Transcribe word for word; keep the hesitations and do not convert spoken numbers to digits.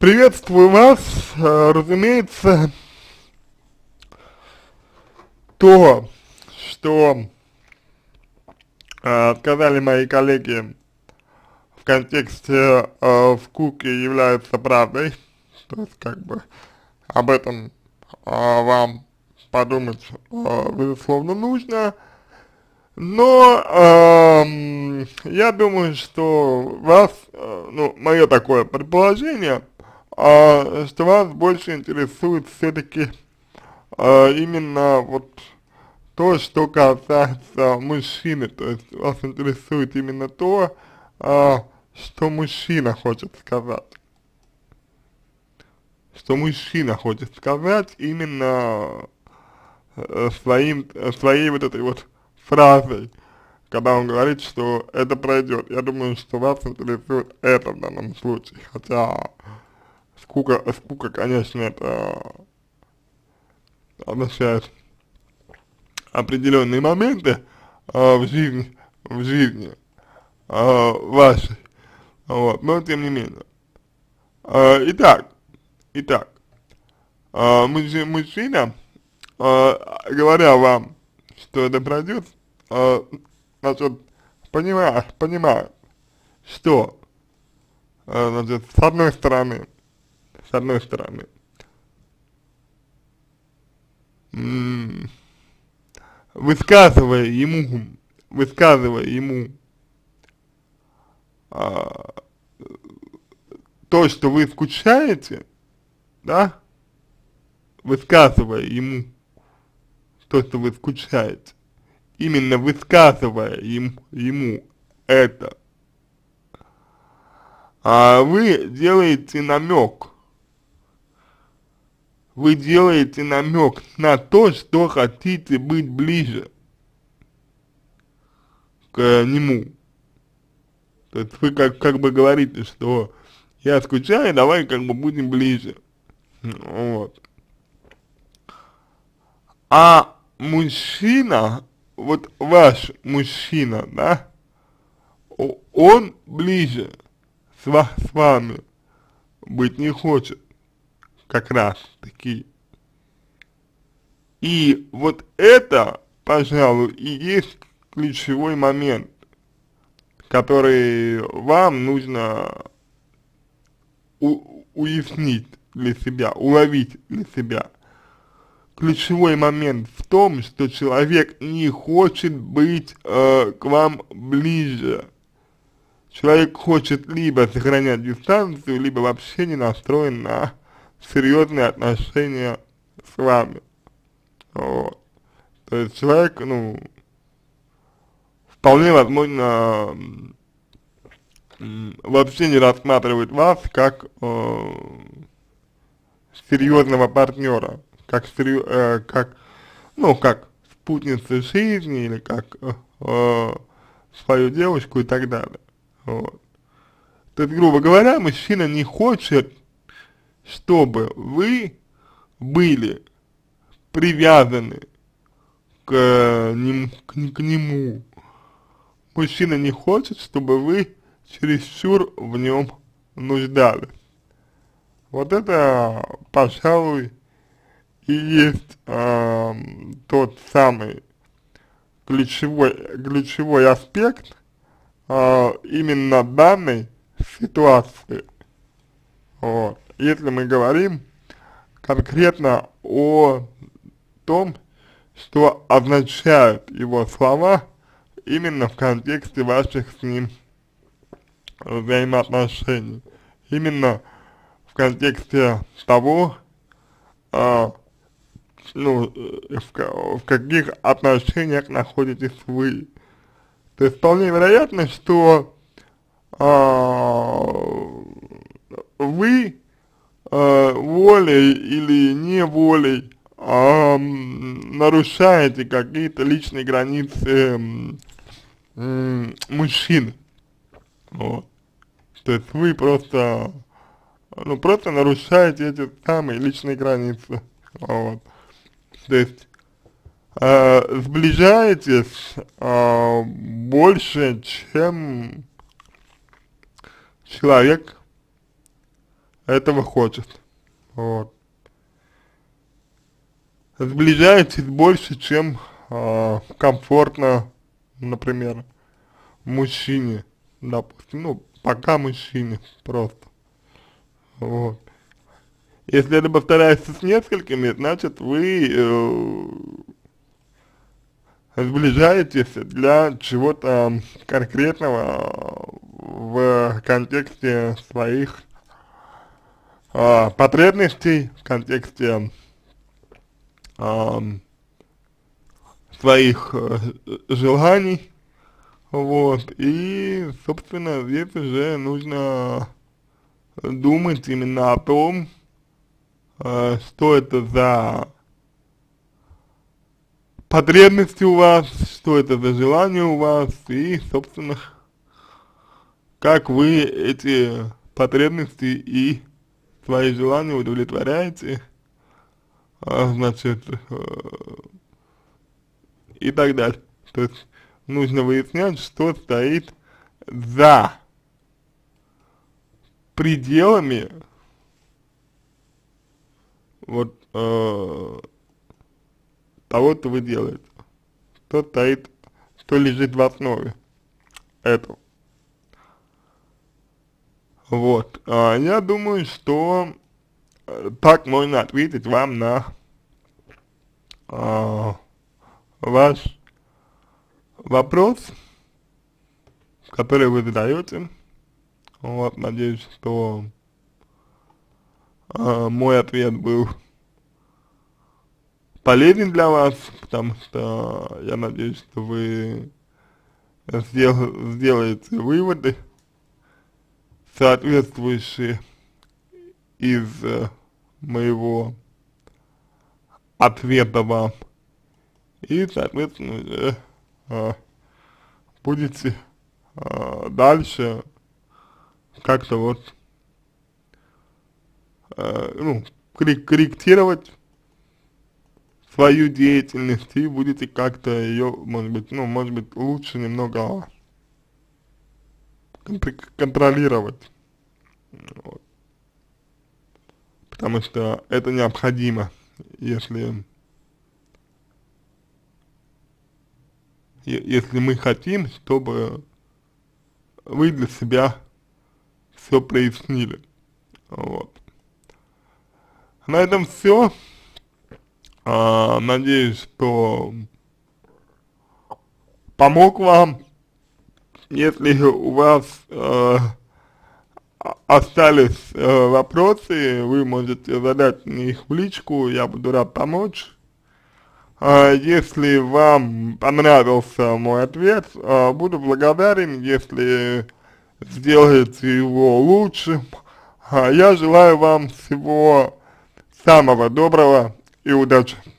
Приветствую вас, э, разумеется, то, что э, сказали мои коллеги в контексте э, скуки является правдой, то есть как бы об этом э, вам подумать э, безусловно нужно, но эм, я думаю, что вас, э, ну, мое такое предположение, э, что вас больше интересует все-таки э, именно вот то, что касается мужчины, то есть вас интересует именно то, а, что мужчина хочет сказать, что мужчина хочет сказать именно э, своим, э, своей вот этой вот фразой, когда он говорит, что это пройдет. Я думаю, что вас интересует это в данном случае, хотя скука, скука, конечно, это означает определенные моменты э, в жизни, в жизни э, вашей, вот, но тем не менее. Э, итак, итак, э, мужчина, мужчина э, говоря вам, что это пройдет, э, значит, понимает, понимает, что, э, значит, с одной стороны, с одной стороны, м высказывая ему, высказывая ему а, то, что вы скучаете, да, высказывая ему то, что вы скучаете, именно высказывая им, ему это, а вы делаете намек, вы делаете намек на то, что хотите быть ближе к нему. То есть вы как, как бы говорите, что я скучаю, давай как бы будем ближе. Вот. А мужчина, вот ваш мужчина, да, он ближе с, ва с вами быть не хочет, как раз таки. И вот это, пожалуй, и есть ключевой момент, который вам нужно у уяснить для себя, уловить для себя. Ключевой момент в том, что человек не хочет быть э, к вам ближе. Человек хочет либо сохранять дистанцию, либо вообще не настроен на серьезные отношения с вами. Вот. То есть человек, ну, вполне возможно, вообще не рассматривает вас как э, серьезного партнера, как, серьё, э, как, ну, как спутницу жизни или как э, э, свою девушку и так далее. Вот. То есть, грубо говоря, мужчина не хочет, чтобы вы были привязаны к, ним, к, к нему. Мужчина не хочет, чтобы вы чересчур в нем нуждались. Вот это, пожалуй, и есть э, тот самый ключевой, ключевой аспект э, именно данной ситуации. Вот. Если мы говорим конкретно о том, что означают его слова именно в контексте ваших с ним взаимоотношений. Именно в контексте того, а, ну, в, в каких отношениях находитесь вы. То есть вполне вероятно, что а, вы а, волей или неволей а, нарушаете какие-то личные границы м, мужчин. Вот. То есть вы просто, ну, просто нарушаете эти самые личные границы. Вот. То есть э, сближаетесь э, больше, чем человек этого хочет. Вот. Сближаетесь больше, чем э, комфортно, например, мужчине, допустим, ну, пока мужчине просто. Вот. Если это повторяется с несколькими, значит вы э, сближаетесь для чего-то конкретного в контексте своих э, потребностей, в контексте э, своих э, желаний, вот, и, собственно, здесь уже нужно думать именно о том, э, что это за потребности у вас, что это за желания у вас, и, собственно, как вы эти потребности и свои желания удовлетворяете, а, значит, э, и так далее. То есть нужно выяснять, что стоит за пределами вот э, того, что вы делаете, что стоит, что лежит в основе этого. Вот, а, я думаю, что э, так можно ответить вам на а, ваш вопрос, который вы задаете. Вот, надеюсь, что а, мой ответ был полезен для вас, потому что я надеюсь, что вы сдел сделаете выводы, соответствующие из э, моего ответа вам, и, соответственно, уже э, будете э, дальше как-то вот, э, ну, корректировать свою деятельность и будете как-то ее, может быть, ну, может быть, лучше немного контролировать, вот. Потому что это необходимо, если, если мы хотим, чтобы вы для себя все прояснили, вот. На этом все. А, надеюсь, что помог вам. Если у вас э, остались э, вопросы, вы можете задать мне их в личку, я буду рад помочь. А, если вам понравился мой ответ, э, буду благодарен, если сделаете его лучшим. А, я желаю вам всего самого доброго и удачи.